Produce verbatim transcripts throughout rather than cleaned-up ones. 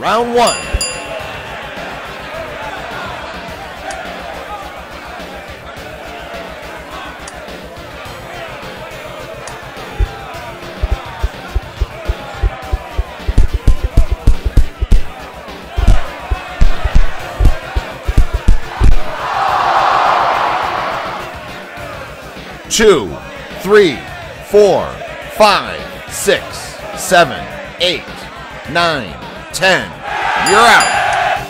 Round one. Two, three, four, five, six, seven, eight, nine, ten. You're out.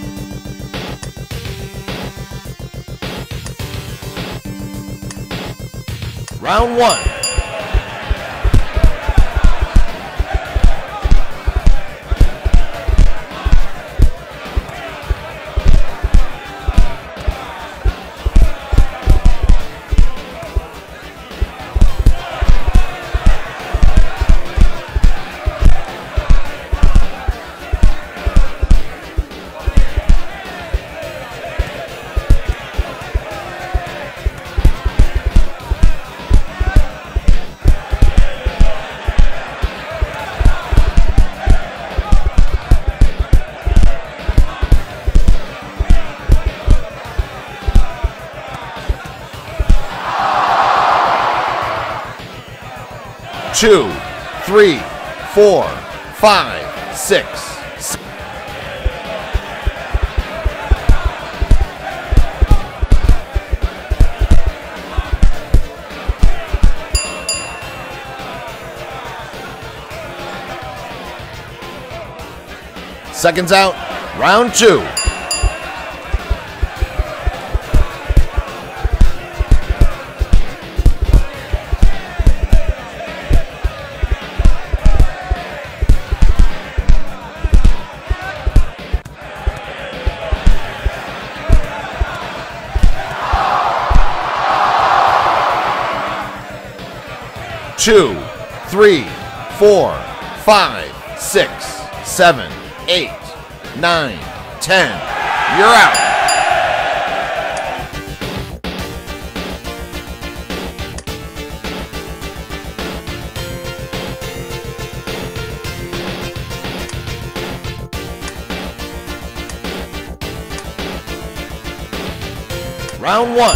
Round one. Two, three, four, five, six, seven. Seconds out, round two. Two, three, four, five, six, seven, eight, nine, ten. You're out. Round one.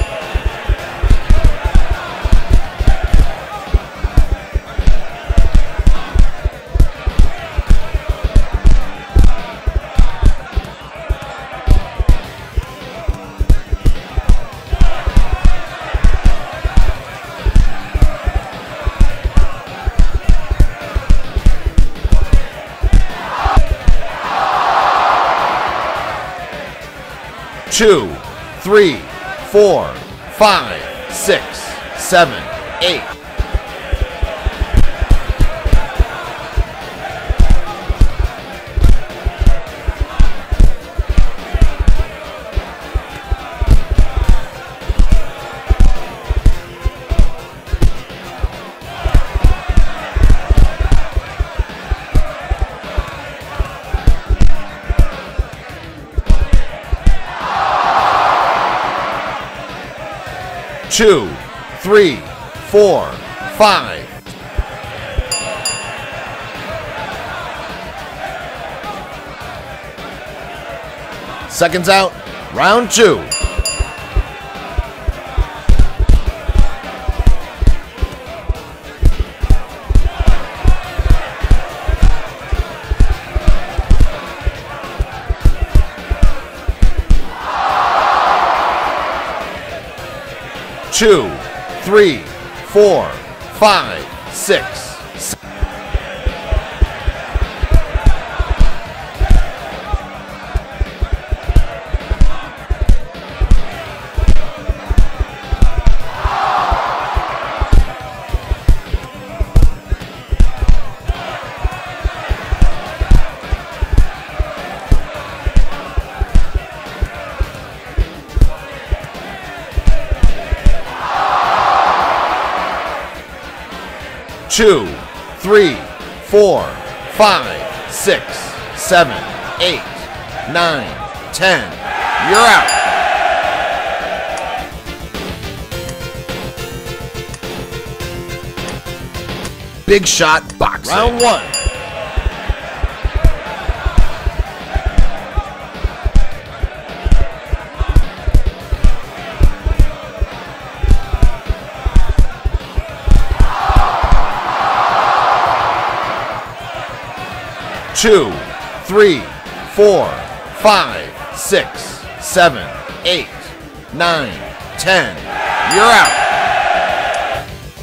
Two, three, four, five, six, seven, eight. Two, three, four, five. Seconds out, round two. Two, three, four, five, six, seven. Two, three, four, five, six, seven, eight, nine, ten. You're out. Big Shot Boxing. Round one. two, three, four, five, six, seven, eight, nine, ten. You're out.